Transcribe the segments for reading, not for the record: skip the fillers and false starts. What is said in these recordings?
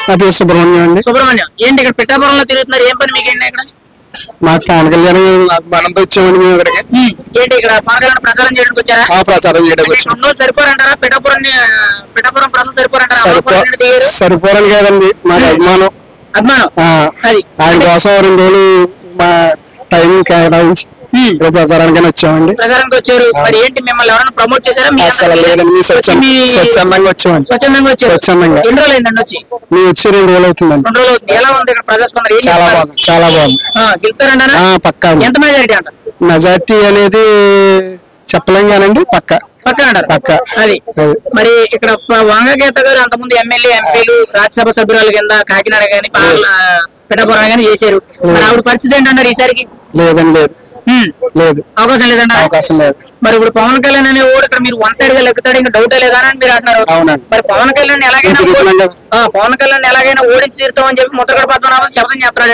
నా పేరు సుబ్రహ్మణ్యం అండి. సుబ్రహ్మణ్యం ఏంటి ఇక్కడ పిఠాపురంలో తిరుగుతున్నారు? ఏం పని మీకు ఏంటి ఇక్కడ? మాకు పవన్ కళ్యాణ్ మనంతో వచ్చామండి మేము ఇక్కడికి. ఏంటి ఇక్కడ పవన్ కళ్యాణ్ ప్రచారం చేయడానికి వచ్చారా? ప్రచారం చేయడానికి వచ్చాం. సరిపోరంటారా? పిఠాపురం ప్రజలు సరిపోరంటారా? సరిపోరని కాదండి, మాకు అభిమానం. ఆయన కోసం 2 రోజులు మా టైం కేటాయించి ప్రచారానికి వచ్చామండి. ప్రచారానికి వచ్చారు. మరి ఏంటి మిమ్మల్ని ఎవరైనా ప్రమోట్ చేశారా? అసలు లేదండి, స్వచ్ఛందంగా వచ్చామండి. స్వచ్ఛందంగా ఎన్ని రోజులు అయిందండి వచ్చి? మేము వచ్చి 2 రోజులు అవుతుందండి. 2 రోజులు అవుతుంది. ఎలా ఉంది ఇక్కడ ప్రజాస్పందన? చాలా బాగుంది, చాలా బాగుంది. గెలుస్తారంటారా? పక్కా. ఎంత మెజారిటీ అంటారు? మెజారిటీ అనేది చెప్పలేం కానండి, పక్క అంటారు. అది మరి ఇక్కడ వంగగీత గారు అంతకుముందు ఎమ్మెల్యే, ఎంపీలు, రాజ్యసభ సభ్యురాలు కింద కాకినాడ గానీ పిఠాపురం గానీ చేశారు. మరి ఆవిడ పరిస్థితి ఏంటంటారు ఈసారికి? లేదండి, లేదు, అవకాశం లేదండి. అవకాశం లేదు. మరి ఇప్పుడు పవన్ కళ్యాణ్ అనే ఓడు ఇక్కడ మీరు 1 సైడ్ గా లెక్కుతాడు, ఇంకా డౌటే లేదా అని మీరు అంటున్నారు. మరి పవన్ కళ్యాణ్ ఎలాగైనా ఓడించి తీరుతామని చెప్పి ముద్రగడ పద్మనాభం శబ్దం చెప్తాడు.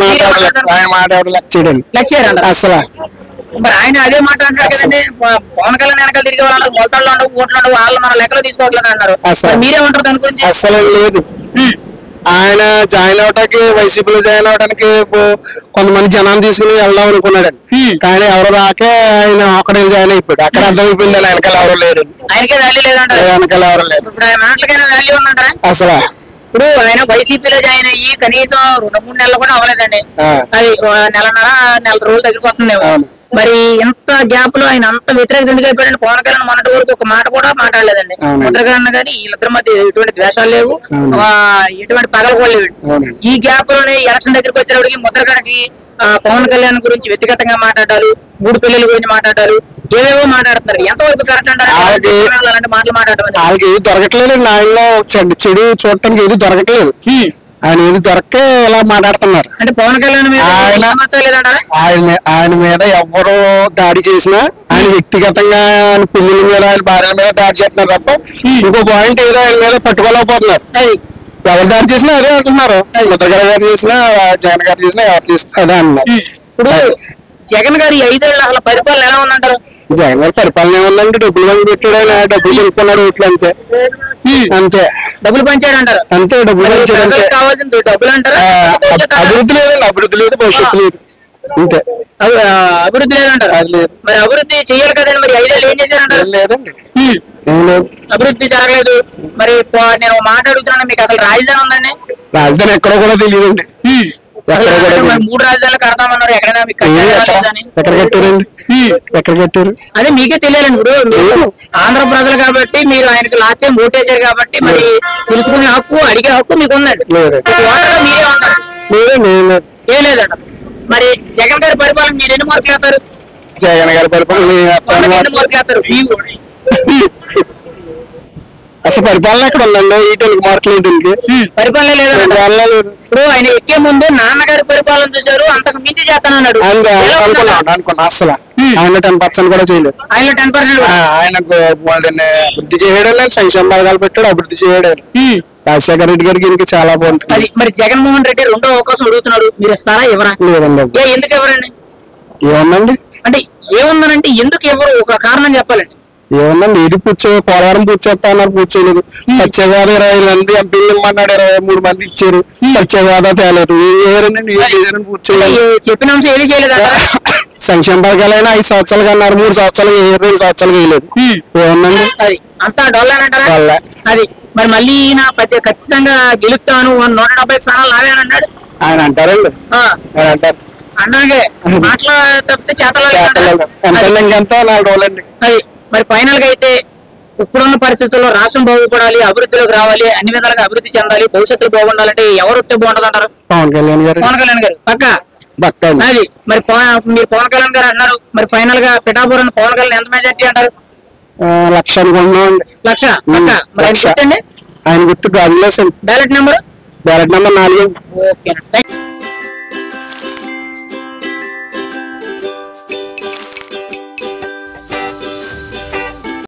అసలు మరి ఆయన అదే మాట అంటారు కదండి, పవన్ కళ్యాణ్ వెనకాల తిరిగి వాళ్ళు మొలతాళ్ళు ఉండవు, ఓట్లు ఉండవు, వాళ్ళు మన లెక్కలో తీసుకోవట్లేదు అన్నారు. మీరేమంటారు దాని గురించి? అసలు లేదు. ఆయన జాయిన్ అవడానికి, వైసీపీలో జాయిన్ అవడానికి కొంతమంది జనాన్ని తీసుకుని వెళ్దాం అనుకున్నాడండి. కానీ ఎవరు రాకే ఆయన అక్కడే జాయిన్ అయిపోయాడు. అక్కడ అర్థమైపోయింది వెనకాల ఎవరు లేరు, ఆయనకే వాల్యూ లేదంటారు. వెనకాల ఎవరు లేరు. ఇప్పుడు ఆయన మాటలకైనా వాల్యూ ఉందంటారా? అసలు ఇప్పుడు ఆయన వైసీపీలో జాయిన్ అయ్యి కనీసం 2-3 నెలలు కూడా అవ్వలేదండి. అది 1.5 రోజుల దగ్గరికి వస్తుంది. మరి ఇంత గ్యాప్ లో ఆయన అంత వ్యతిరేకత ఎందుకు అయిపోయాడు? పవన్ కళ్యాణ్ మొన్నటి వరకు ఒక మాట కూడా మాట్లాడలేదండి. ముద్రగడ గానీ వీళ్ళిద్దరి మధ్య ఎటువంటి ద్వేషాలు లేవు, ఎటువంటి పగలు కూడా లేవు. ఈ గ్యాప్ లోనే ఎలక్షన్ దగ్గరికి వచ్చేటప్పటికి ముద్రగడకి పవన్ కళ్యాణ్ గురించి వ్యక్తిగతంగా మాట్లాడారు, 3 పెళ్లిల గురించి మాట్లాడారు, ఏవేవో మాట్లాడుతున్నారు. ఎంతవరకు కరెక్ట్ అంటారు అలాంటి మాటలు మాట్లాడటం? వాళ్ళకి ఏది దొరకట్లేదు, నాయనలో చెడు చూడటానికి ఏది దొరకట్లేదు. ఆయన ఏది దొరకే ఇలా మాట్లాడుతున్నారు. అంటే పవన్ కళ్యాణ్ ఆయన మీద ఎవరు దాడి చేసినా ఆయన వ్యక్తిగతంగా పిల్లల మీద, ఆయన భార్యల మీద దాడి చేస్తున్నారు తప్ప ఇంకో పాయింట్ ఏదో ఆయన మీద పట్టుకోలేకపోతున్నారు. ఎవరు దాడి చేసినా అదే అంటున్నారు. ముద్రగడ గారు చేసినా, జగన్ గారు చేసినా, ఎవరు చేసినా అదే అంటున్నారు. ఇప్పుడు జగన్ గారి 5 ఏళ్ల అసలు పరిపాలన ఎలా ఉందంటారు? జగన్ గారి పరిపాలన ఏముందంటే డబ్బులు పంచి పెట్టాడు, ఆయన డబ్బులు తెలుపుకున్నాడు, ఓట్లు అంతే. డబ్బులు పంచాడు అంటారు. అంతే, డబ్బులు పంచాడు. కావాల్సింది డబ్బులు అంటారా? అభివృద్ధి లేదండి, అభివృద్ధి లేదు, భవిష్యత్తు లేదు, అంతే. అభివృద్ధి లేదంటారు. మరి అభివృద్ధి చెయ్యాలి కదండి, మరి 5 ఏళ్ళు ఏం చేశారంటారు? లేదండి, అభివృద్ధి జరగలేదు. మరి నేను మాట్లాడుతున్నాను, మీకు అసలు రాజధాని ఉందండి? రాజధాని ఎక్కడో కూడా తెలియదండి. 3 రాజధానులు కడతామన్నారు, ఎక్కడైనా మీకు ఎక్కడ కట్టారండి? ఎక్కడ కట్టారు అదే మీకే తెలియాలండి. ఇప్పుడు ఆంధ్ర ప్రజలు కాబట్టి మీరు ఆయనకు లాస్ట్ టైం ఓటేశారు కాబట్టి మరి తెలుసుకునే హక్కు, అడిగే హక్కు మీకు ఉందండి. మీరే ఉంటారు, ఏం లేదంట. మరి జగన్ గారి పరిపాలన మీరు ఎన్ని మార్కులు వేస్తారు? జగన్ గారి పరిపాలన ఎన్ని మార్కులు వేస్తారు? అసలు పరిపాలన ఎక్కడ ఉందండి? 8 మార్కులు పరిపాలన లేదు. ఇప్పుడు ఆయన ఎక్కే ముందు నాన్నగారి పరిపాలన చూశారు, అంతకు మించి చేస్తానన్నాడు. అనుకున్నా అసలు ఆయన 10% కూడా చేయలేదు. ఆయన 10% ఆయనకు అభివృద్ధి చేయడం, సంక్షేమ పథకాలు పెట్టాడు, అభివృద్ధి చేయడం. రాజశేఖర రెడ్డి గారికి ఇంకా చాలా బాగుంటుంది. మరి జగన్మోహన్ రెడ్డి 2వ అవకాశం అడుగుతున్నాడు, మీరు ఇస్తారా? ఎవరా? లేదండి. ఎందుకు ఎవరండి? ఏముందండి అంటే ఏముందనంటే ఎందుకు ఎవరు? ఒక కారణం చెప్పాలండి. ఏమన్నా ఇది పోలవరం పూర్చేస్తా అన్నారు, పూర్తి చేయలేదు. పచ్చేదాద 20 మంది ఎంపీలు ఇమ్మన్నాడు, 23 మంది ఇచ్చారు. పచ్చేదాద తేలేదు, పూర్తి చేయలేదు. చెప్పిన అంశం ఏది చేయలేదు. సంక్షేమ పథకాలైనా 5 సంవత్సరాలు కన్నారు, 3 సంవత్సరాలు 2 సంవత్సరాలు వేయలేదు. ఏమన్నాండి? అది అంతా డొల్లానంటారా? అది మరి మళ్ళీ ఖచ్చితంగా గెలుపుతాను, 170 స్థానాలు నావే అని అన్నాడు. ఆయన అంటారండి, ఆయన అంటారు. అన్నాగే మాటలు తప్పితే చేతలు. ఇంకెంత 4 రోజులండి. అది మరి ఫైనల్ గా అయితే ఇప్పుడున్న పరిస్థితుల్లో రాష్ట్రం బాగుపడాలి, అభివృద్ధిలోకి రావాలి, అన్ని విధాలుగా అభివృద్ధి చెందాలి, భవిష్యత్తులో బాగుండాలంటే ఎవరు వస్తే బాగుంటుంది అంటారు? పవన్ కళ్యాణ్ గారు. పవన్ కళ్యాణ్ గారు పక్కా. అది మరి మీరు పవన్ కళ్యాణ్ గారు అన్నారు. మరి ఫైనల్ గా పిఠాపురం పవన్ కళ్యాణ్ ఎంత మెజార్టీ అంటారు? 1,00,000 అనుకుంటున్నామండి. 1,00,000 పక్కా. మరి ఆయన గుర్తండి, ఆయన గుర్తు గాజులేసండి. Ballot number 4. ఓకే.